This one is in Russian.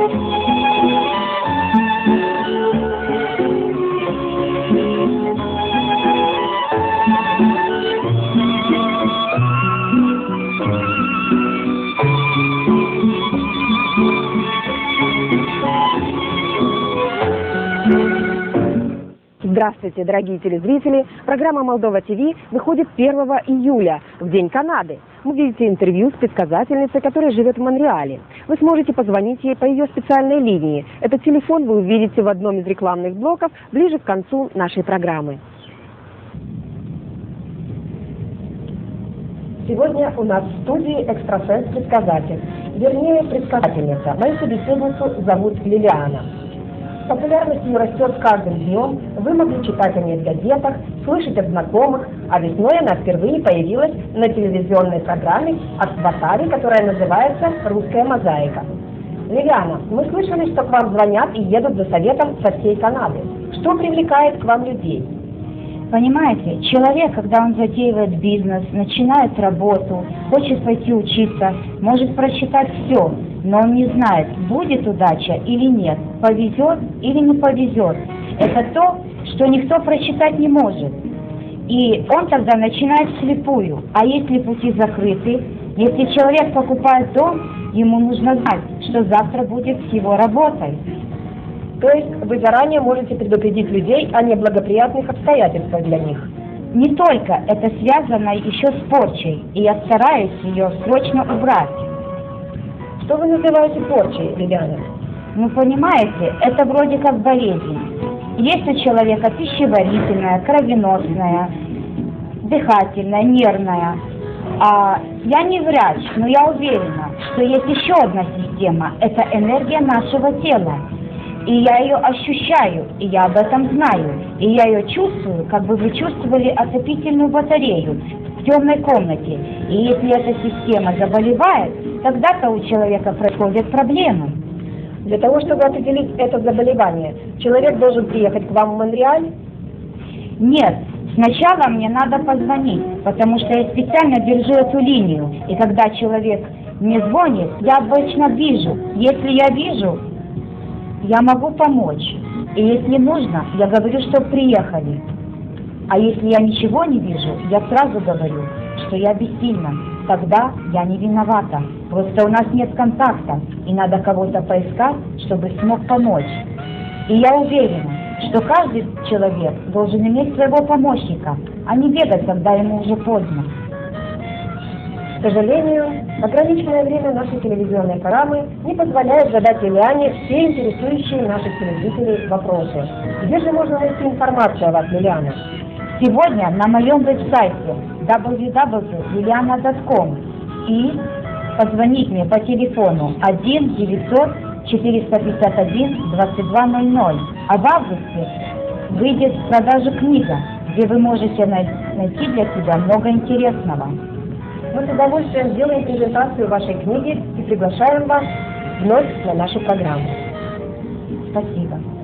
Здравствуйте, дорогие телезрители! Программа «Молдова ТВ» выходит 1 июля, в День Канады. Вы видите интервью с предсказательницей, которая живет в Монреале. Вы сможете позвонить ей по ее специальной линии. Этот телефон вы увидите в одном из рекламных блоков ближе к концу нашей программы. Сегодня у нас в студии экстрасенс-предсказатель, вернее, предсказательница. Мою собеседницу зовут Лилиана. Популярность ее растет с каждым днем, вы могли читать о ней в газетах, слышать от знакомых, а весной она впервые появилась на телевизионной программе от Ватари, которая называется «Русская мозаика». Лилиана, мы слышали, что к вам звонят и едут за советом со всей Канады. Что привлекает к вам людей? Понимаете, человек, когда он затеивает бизнес, начинает работу, хочет пойти учиться, может прочитать все, но он не знает, будет удача или нет, повезет или не повезет. Это то, что никто прочитать не может. И он тогда начинает вслепую. А если пути закрыты, если человек покупает дом, ему нужно знать, что завтра будет с его работой. То есть вы заранее можете предупредить людей о неблагоприятных обстоятельствах для них? Не только, это связано еще с порчей, и я стараюсь ее срочно убрать. Что вы называете порчей, Лилиана? Ну, понимаете, это вроде как болезнь. Есть у человека пищеварительная, кровеносная, дыхательная, нервная. Я не врач, но я уверена, что есть еще одна система. Это энергия нашего тела. И я ее ощущаю, и я об этом знаю. И я ее чувствую, как бы вы чувствовали отопительную батарею в темной комнате. И если эта система заболевает, тогда-то у человека происходят проблемы. Для того, чтобы определить это заболевание, человек должен приехать к вам в Монреаль? Нет, сначала мне надо позвонить, потому что я специально держу эту линию. И когда человек мне звонит, я обычно вижу. Если я вижу, я могу помочь. И если нужно, я говорю, что приехали. А если я ничего не вижу, я сразу говорю, что я бессильна. Тогда я не виновата. Просто у нас нет контакта, и надо кого-то поискать, чтобы смог помочь. И я уверена, что каждый человек должен иметь своего помощника, а не бегать, когда ему уже поздно. К сожалению, ограниченное время нашей телевизионной программы не позволяет задать Лилиане все интересующие наших телезрителей вопросы. Где же можно найти информацию о вас, Лилиана? Сегодня на моем веб-сайте www.liliana.com и позвонить мне по телефону 1-900-451-2200. А в августе выйдет в продажу книга, где вы можете найти для себя много интересного. Мы с удовольствием сделаем презентацию вашей книги и приглашаем вас вновь на нашу программу. Спасибо.